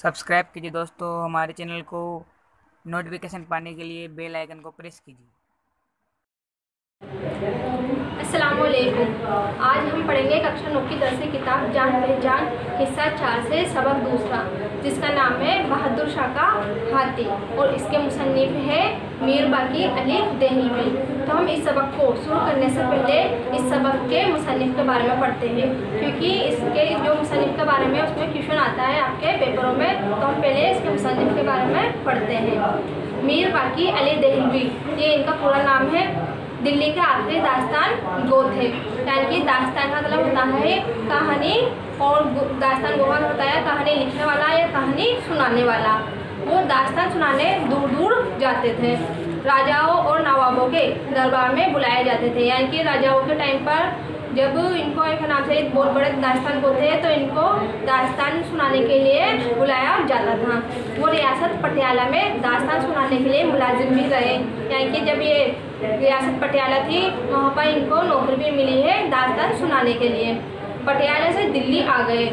Subscribe कीजिए दोस्तों हमारे चैनल को। नोटिफिकेशन पाने के लिए बेल आइकन को प्रेस कीजिए। अस्सलामुअलैकुम। आज हम पढ़ेंगे कक्षा 9 की दरसी किताब जान पहचान हिस्सा 4 से सबक दूसरा, जिसका नाम है बहादुर शाह का हाथी और इसके मुसन्निफ है मीर बाकी अली देहलवी। तो हम इस सबक को शुरू करने से पहले इस सबक के मुसन्निफ के बारे में पढ़ते हैं, क्योंकि इसके जो मुसन्निफ के बारे में उसमें क्वेश्चन आता है आपके पेपरों में। तो हम पहले इसके मुसन्निफ के बारे में पढ़ते हैं। मीर बाकी अली देहलवी, ये इनका पूरा नाम है। दिल्ली के आखिरी दास्तान गो थे, यानी कि दास्तान का मतलब होता है कहानी, और दास्तान गो का होता है कहानी लिखने वाला या कहानी सुनाने वाला। वो दास्तान सुनाने दूर दूर जाते थे। राजाओं और नवाबों के दरबार में बुलाए जाते थे, यानी कि राजाओं के टाइम पर जब इनको एक नाम से बहुत बड़े दास्तान को थे तो इनको दास्तान सुनाने के लिए बुलाया जाता था। वो रियासत पटियाला में दास्तान सुनाने के लिए मुलाजिम भी रहे, यानी कि जब ये रियासत पटियाला थी वहाँ पर इनको नौकरी भी मिली है दास्तान सुनाने के लिए। पटियाला से दिल्ली आ गए।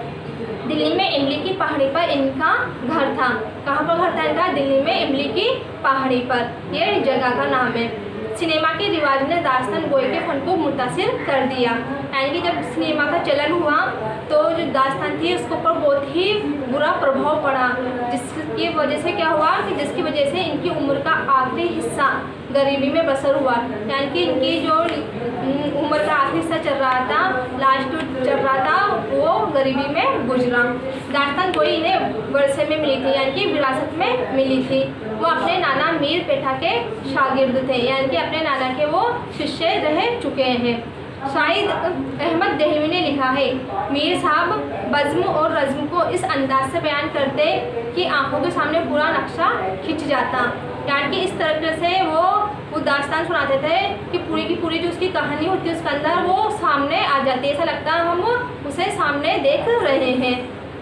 दिल्ली में इमली की पहाड़ी पर इनका घर था। कहाँ पर घर था इनका? दिल्ली में इमली की पहाड़ी पर, ये जगह का नाम है। सिनेमा के रिवाज ने दास्तान गोई के फन को मुतासिर कर दिया, यानी कि जब सिनेमा का चलन हुआ तो जो दास्तान थी उसके ऊपर बहुत ही बुरा प्रभाव पड़ा, जिसकी वजह से क्या हुआ कि जिसकी वजह से इनकी उम्र का आखिरी हिस्सा गरीबी में बसर हुआ, यानी कि इनकी जो उम्र का आखिरी हिस्सा चल रहा था, लास्ट चल रहा था, वो गरीबी में गुजरा। दास्तान गोई इन्हें वर्षे में मिली थी, यानी कि विरासत में मिली थी। वो अपने नाना मीर पेठा के शागिर्द थे, यानी कि अपने नाना के वो शिष्य रह चुके हैं। शाहिद अहमद देहलवी ने लिखा है, मीर साहब बज़्म और रज़्म को इस अंदाज से बयान करते कि आंखों के सामने पूरा नक्शा खिंच जाता, यानी कि इस तरह से वो दास्तान सुनाते थे कि पूरी की पूरी जो उसकी कहानी होती है उसके अंदर वो सामने आ जाती है, ऐसा लगता है हम उसे सामने देख रहे हैं।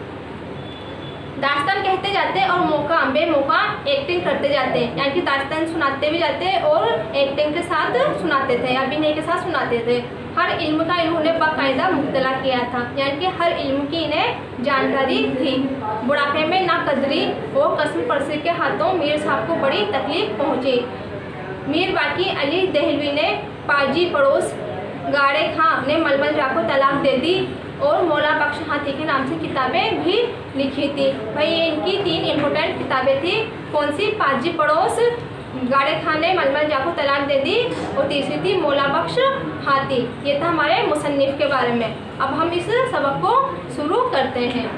दास्तान कहते जाते और मौका बेमौका एक्टिंग करते जाते, यानी कि दास्तान सुनाते भी जाते और एक्टिंग के साथ सुनाते थे, अभिनय के साथ सुनाते थे। हर इल्म का इन्होंने बाकायदा मुब्तला किया था, यानी कि हर इल्म की इन्हें जानकारी थी। बुढ़ापे में ना कदरी और कसम परसी के हाथों मीर साहब को बड़ी तकलीफ पहुँची। मीर बाकी अली देहलवी ने पाजी पड़ोस गाड़े खां ने मलमल जा को तलाक दे दी और मौला बख्श हाथी के नाम से किताबें भी लिखी थी। भाई ये इनकी 3 इम्पोर्टेंट किताबें थी। कौन सी? पाजी पड़ोस, गाड़े खां ने मलमल जा को तलाक दे दी और तीसरी थी मौला बख्श हाथी। ये था हमारे मुसन्निफ के बारे में। अब हम इस सबक को शुरू करते हैं।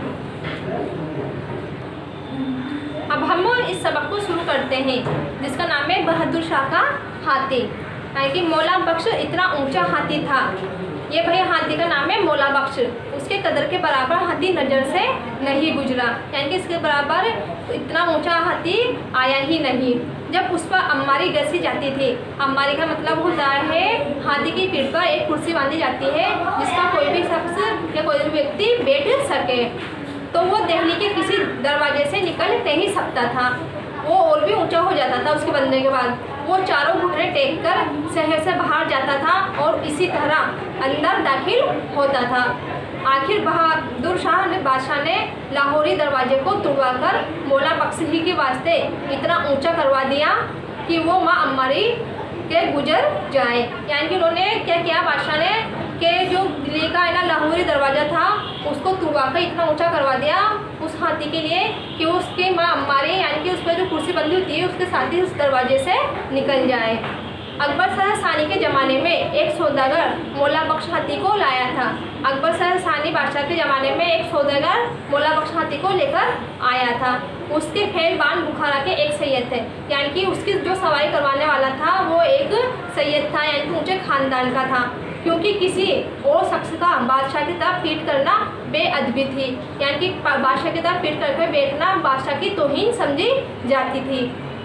अब हम इस सबक को शुरू करते हैं जिसका नाम है बहादुर शाह का हाथी, यानी कि मौला बख्श इतना ऊंचा हाथी था। ये भैया हाथी का नाम है मौला बख्श। उसके कदर के बराबर हाथी नज़र से नहीं गुजरा, यानी कि इसके बराबर इतना ऊंचा हाथी आया ही नहीं। जब उस पर अम्मारी गसी जाती थी, अम्मारी का मतलब होता है हाथी की पीठ पर एक कुर्सी बांधी जाती है जिसका कोई भी शख्स या कोई भी व्यक्ति बैठ सके, तो वो दिल्ली के किसी दरवाजे से निकल नहीं सकता था। वो और भी ऊंचा हो जाता था उसके बनने के बाद। वो चारों घुटने टेक कर शहर से बाहर जाता था और इसी तरह अंदर दाखिल होता था। आखिर बहादुर शाह ने बादशाह ने लाहौरी दरवाजे को तोड़वाकर मौला बख्श ही के वास्ते इतना ऊंचा करवा दिया कि वो माँ अम्मारी के गुजर जाए, यानी कि उन्होंने क्या किया बादशाह ने कि जो दिल्ली का है ना लाहौरी दरवाज़ा था उसको तोड़वाकर इतना ऊंचा करवा दिया उस हाथी के लिए कि उसके माँ अम्मारी, यानी कि उस पर जो कुर्सी बंधी होती है उसके साथ ही उस दरवाजे से निकल जाए। अकबर शाह सानी के ज़माने में एक सौदागर मौला बख्श हाथी को लाया था। अकबर शाह सानी बादशाह के ज़माने में एक सौदागर मौला बख्श हाथी को लेकर आया था। उसके फैलबान बुखारा के एक सैयद थे, यानी कि उसकी जो सवारी करवाने वाला था वो एक सैयद था, यानी कि ऊँचे खानदान का था, क्योंकि किसी और शख्स का बादशाह की तरफ पीट करना बेअदबी थी, यानी कि बादशाह की तरफ पीट करके बैठना बादशाह की तौहीन समझी जाती थी।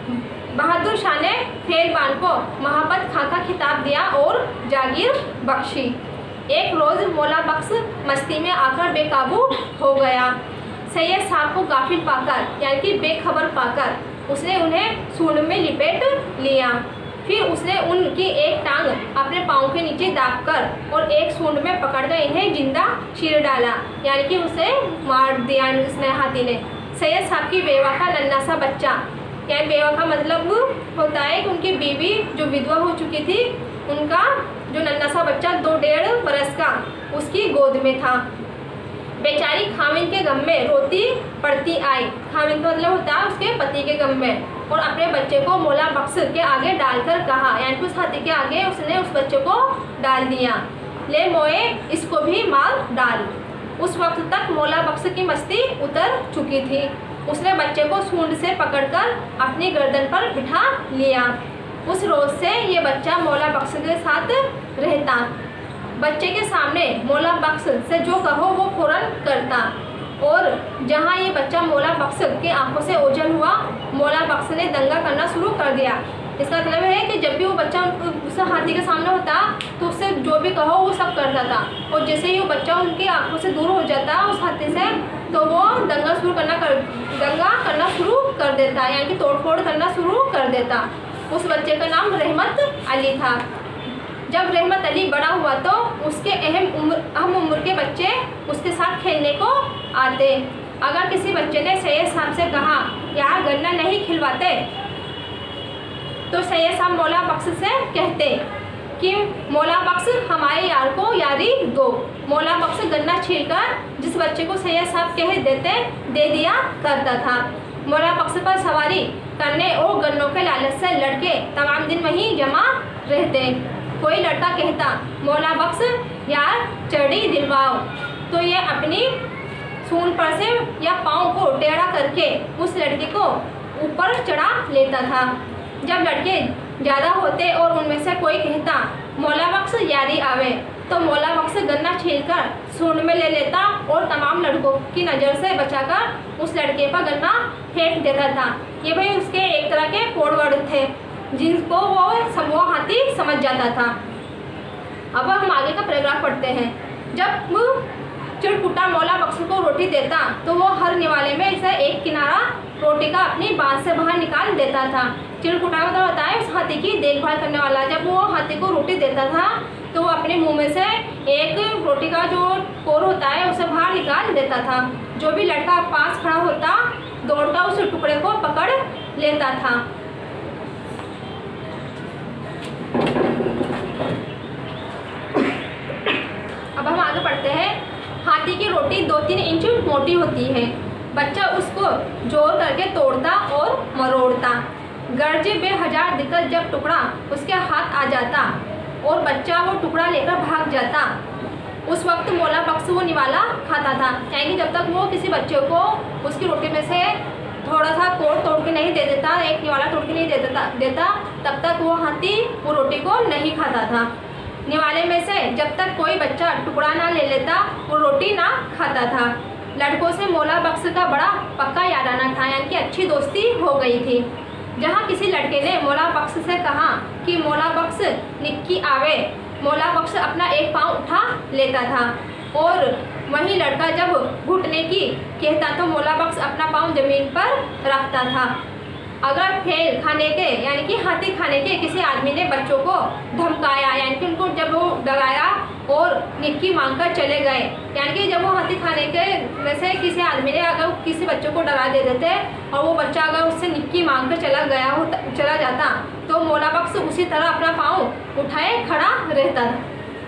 बहादुर शाह ने फैलबान को महाबत खां का खिताब दिया और जागीर बख्शी। एक रोज़ मौला बख्श मस्ती में आकर बेकाबू हो गया। सैयद साहब को गाफिल पाकर, यानी कि बेखबर पाकर, उसने उन्हें सूंड में लिपेट लिया। फिर उसने उनकी एक टांग अपने पाँव के नीचे दाबकर और एक सूंड में पकड़कर इन्हें जिंदा चीर डाला, यानी कि उसे मार दिया उसने हाथी ने। सैयद साहब की बेवा का नन्हा सा बच्चा, यानी बेवा का मतलब होता है कि उनकी बीवी जो विधवा हो चुकी थी, उनका जो नन्हा सा बच्चा 2-1.5 बरस का उसकी गोद में था। बेचारी खामिन के गम में रोती पड़ती आई। खामिन का मतलब होता है उसके पति के गम में, और अपने बच्चे को मौला बख्श के आगे डालकर कहा, यानी उस हाथी के आगे उसने उस बच्चे को डाल दिया, ले मोए इसको भी मार डाल। उस वक्त तक मौला बख्श की मस्ती उतर चुकी थी। उसने बच्चे को सूंड से पकड़कर अपनी गर्दन पर बिठा लिया। उस रोज से ये बच्चा मौला बख्श के साथ रहता। बच्चे के सामने मौला बख्श से जो कहो वो फौरन करता, और जहाँ ये बच्चा मौला बख्श के आंखों से ओझल हुआ, मौला बख्श ने दंगा करना शुरू कर दिया। इसका मतलब है कि जब भी वो बच्चा उस हाथी के सामने होता तो उससे जो भी कहो वो सब करता था, और जैसे ही वो बच्चा उनकी आंखों से दूर हो जाता उस हाथी से, तो वो दंगा करना शुरू कर देता, यानी कि तोड़फोड़ करना शुरू कर देता। उस बच्चे का नाम रहमत अली था। जब रहमत अली बड़ा हुआ तो उसके अहम उम्र के बच्चे उसके साथ खेलने को आते। अगर किसी बच्चे ने सैयद साहब से कहा यार गन्ना नहीं खिलवाते, तो सैयद साहब मौला बख्श से कहते कि मौला बख्श हमारे यार को यारी दो। मौला बख्श गन्ना छीलकर जिस बच्चे को सैयद साहब कह देते दे दिया करता था। मौला बख्श पर सवारी करने और गन्नों के लालच से लड़के तमाम दिन वहीं जमा रहते। कोई लड़का कहता मौला बख्श यार चढ़ी दिलवाओ, तो ये अपनी सूंड पर से या पाँव को टेढ़ा करके उस लड़के को ऊपर चढ़ा लेता था। जब लड़के ज़्यादा होते और उनमें से कोई कहता मौला बख्श यारी आवे, तो मौला बख्श गन्ना छीलकर सूंड में ले लेता और तमाम लड़कों की नज़र से बचाकर उस लड़के पर गन्ना फेंक देता था। ये भाई उसके एक तरह के कोड वर्ड थे जिनको वो हाथी समझ जाता था। अब हम आगे का पैराग्राफ पढ़ते हैं। जब चिड़कुटा मौला बख्श को रोटी देता तो वो हर निवाले में से एक किनारा रोटी का अपनी बांस से बाहर निकाल देता था। चिड़कुटा मतलब होता है उस हाथी की देखभाल करने वाला। जब वो हाथी को रोटी देता था तो वो अपने मुंह में से एक रोटी का जो कोर होता है उसे बाहर निकाल देता था। जो भी लड़का पास खड़ा होता दौड़ता उस टुकड़े को पकड़ लेता था। अब हम आगे पढ़ते हैं। हाथी की रोटी 2-3 इंच मोटी होती है। बच्चा उसको जोर करके तोड़ता और मरोड़ता। गर्ज बेहजार दिक्कत जब टुकड़ा उसके हाथ आ जाता और बच्चा वो टुकड़ा लेकर भाग जाता, उस वक्त मौला बख्श वो निवाला खाता था। यानी जब तक वो किसी बच्चे को उसकी रोटी में से थोड़ा सा कोड़ तोड़ के नहीं दे देता, एक निवाला तोड़ के नहीं देता, तब तक वो हाथी वो रोटी को नहीं खाता था। निवाले में से जब तक कोई बच्चा टुकड़ा ना ले लेता वो रोटी ना खाता था। लड़कों से मौला बख्श का बड़ा पक्का याराना था, यानी कि अच्छी दोस्ती हो गई थी। जहाँ किसी लड़के ने मौला बख्श से कहा कि मौला बख्श निक्की आवे, मौला बख्श अपना एक पाँव उठा लेता था, और वही लड़का जब घुटने की कहता तो मौला बख्श अपना पाँव जमीन पर रखता था। अगर फेल खाने के यानी कि हाथी खाने के किसी आदमी ने बच्चों को धमकाया, यानी कि उनको जब वो डराया और निक्की मांगकर चले गए, यानी कि जब वो हाथी खाने के में से किसी आदमी ने अगर किसी बच्चों को डरा दे देते और वो बच्चा अगर उससे निक्की मांगकर चला जाता तो मौला बख्श उसी तरह अपना पाँव उठाए खड़ा रहता था।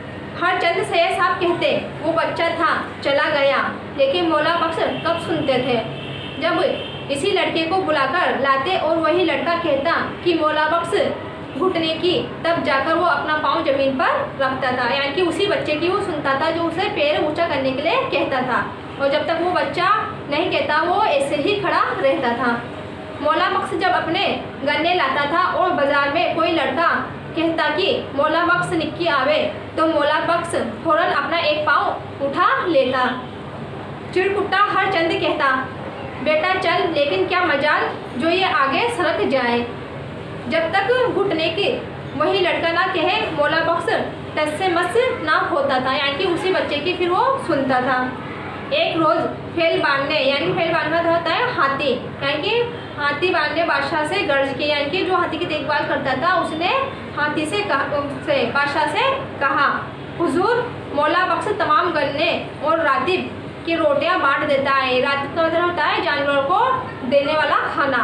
हर चंद सैयद साहब कहते वो बच्चा था चला गया, लेकिन मौला बख्श कब सुनते थे। जब इसी लड़के को बुलाकर लाते और वही लड़का कहता कि मौला बख्श घुटने की, तब जाकर वो अपना पाँव जमीन पर रखता था, यानी कि उसी बच्चे की वो सुनता था जो उसे पैर ऊंचा करने के लिए कहता था, और जब तक वो बच्चा नहीं कहता वो ऐसे ही खड़ा रहता था। मौला बख्श जब अपने गन्ने लाता था और बाजार में कोई लड़का कहता कि मौला बख्श निक्की आवे, तो मौला बख्श फौरन अपना एक पाँव उठा लेता। चिड़कुट्टा हर चंद कहता बेटा चल, लेकिन क्या मजाल जो ये आगे सरक जाए। जब तक घुटने की वही लड़का ना कहे मौला बख्श टस से मस ना होता था, यानी कि उसी बच्चे की फिर वो सुनता था। एक रोज़ फेल बांधने, यानी फेल बांधना होता है हाथी, यानी कि हाथी बांधने बादशाह से गर्ज के, यानी कि जो हाथी की देखभाल करता था उसने हाथी से बादशाह से कहा हुजूर मौला बख्श तमाम गन्ने और रातिब की रोटियां बांट देता है। रातिब का मतलब होता है जानवरों को देने वाला खाना।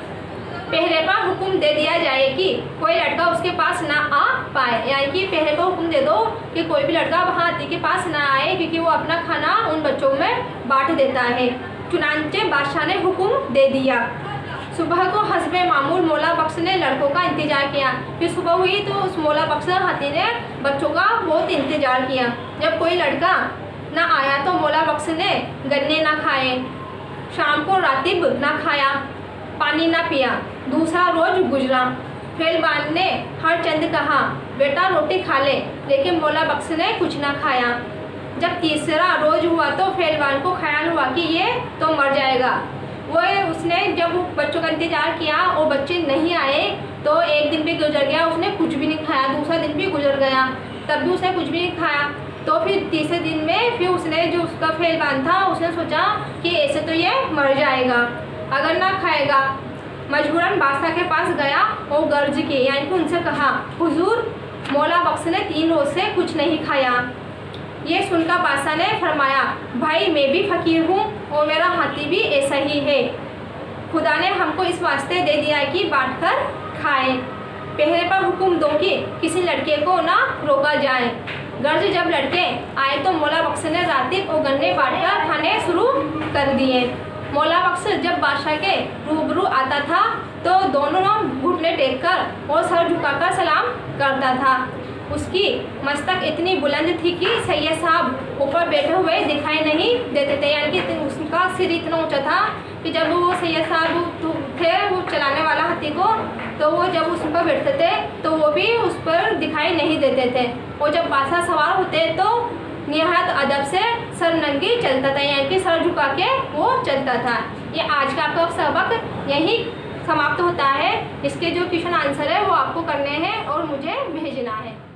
पहरे पर हुक्म दे दिया जाए कि कोई लड़का उसके पास ना आ पाए, यानी कि पहरे पर हुक्म दे दो कि कोई भी लड़का वहाँ हाथी के पास ना आए, क्योंकि वो अपना खाना उन बच्चों में बांट देता है। चुनांचे बादशाह ने हुक्म दे दिया। सुबह को हस्बे मामूल मौला बख्श ने लड़कों का इंतजार किया। फिर सुबह हुई तो उस मौला बख्श हाथी ने बच्चों का बहुत इंतजार किया। जब कोई लड़का ना आया तो मौला बख्श ने गन्ने ना खाए, शाम को रातिब ना खाया, पानी ना पिया। दूसरा रोज गुजरा। फेलबान ने हर चंद कहा, बेटा रोटी खा ले, लेकिन मौला बख्श ने कुछ ना खाया। जब तीसरा रोज हुआ तो फेलबान को ख्याल हुआ कि ये तो मर जाएगा। वो उसने जब बच्चों का इंतजार किया और बच्चे नहीं आए तो एक दिन भी गुजर गया, उसने कुछ भी नहीं खाया। दूसरा दिन भी गुजर गया, तब भी उसने कुछ भी नहीं खाया। तो फिर तीसरे दिन में फिर उसने जो उसका फेलबान था उसने सोचा कि ऐसे तो ये मर जाएगा अगर ना खाएगा। मजबूरन बादशाह के पास गया और गर्ज की, यानी कि उनसे कहा, हुजूर मौला बख्श ने 3 रोज से कुछ नहीं खाया। ये सुनकर बादशाह ने फरमाया, भाई मैं भी फ़कीर हूँ और मेरा हाथी भी ऐसा ही है। खुदा ने हमको इस वास्ते दे दिया है कि बांट कर खाएं। पहले पर हुक्म दो कि किसी लड़के को ना रोका जाए। गर्ज जब लड़के आए तो मौला बख्श ने रातिब और गन्ने बांट कर खाने शुरू कर दिए। मौला बख्श जब बादशाह के रूबरू आता था तो दोनों घुटने टेक कर और सर झुकाकर सलाम करता था। उसकी मस्तक इतनी बुलंद थी कि सैयद साहब ऊपर बैठे हुए दिखाई नहीं देते थे, यानी कि उसका सिर इतना ऊंचा था कि जब वो सैयद साहब थे वो चलाने वाला हाथी को, तो वो जब उस पर बैठते थे तो वो भी उस पर दिखाई नहीं देते थे। और जब बादशाह सवार होते तो निहायत अदब से सर नंगी चलता था, यानी कि सर झुका के वो चलता था। ये आज का आपका सबक यही समाप्त होता है। इसके जो क्वेश्चन आंसर है वो आपको करने हैं और मुझे भेजना है।